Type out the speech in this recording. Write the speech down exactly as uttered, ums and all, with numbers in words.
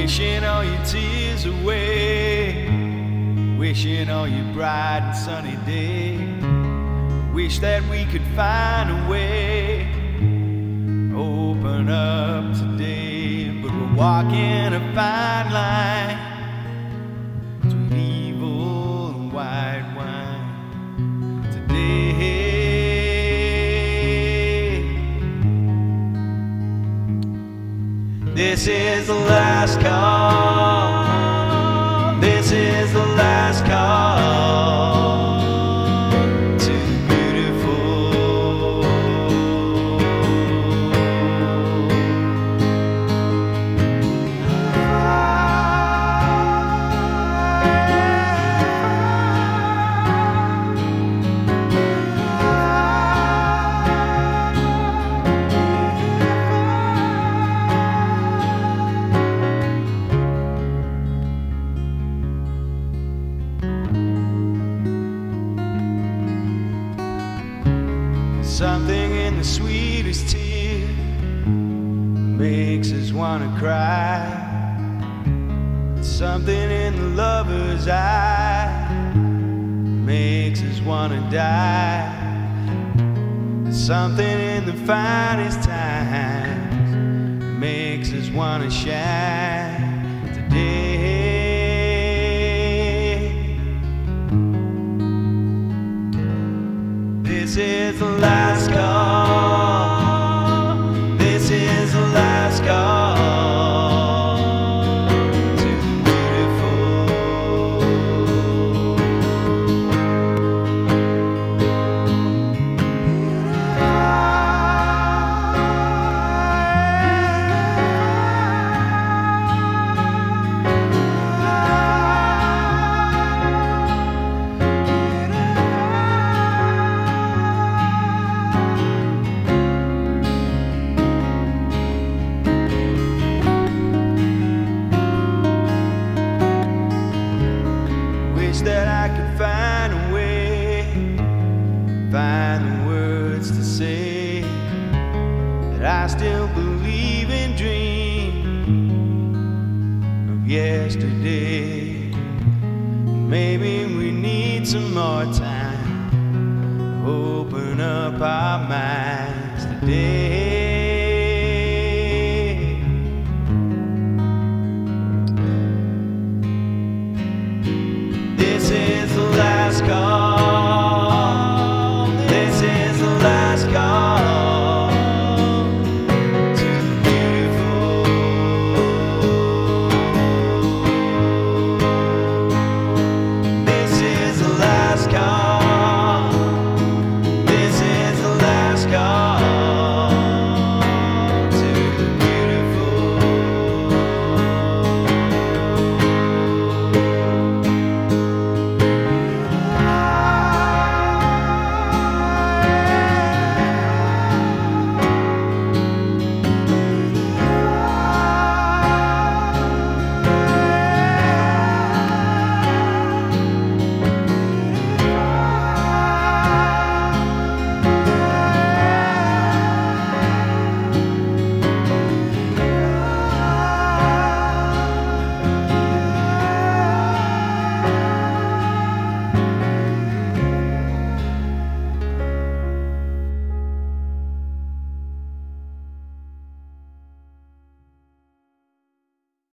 wishing all your tears away, wishing all your bright and sunny days. Wish that we could find a way, open up today, but we're walking a fine line between evil and white wine today. This is the last call, this is the last call. Something in the sweetest tear makes us wanna cry. Something in the lover's eye makes us wanna die. Something in the finest times makes us wanna shine today. This is the last call, this is the last call to the that I could find a way, find the words to say that I still believe in dreams of yesterday. Maybe we need some more time, open up our minds.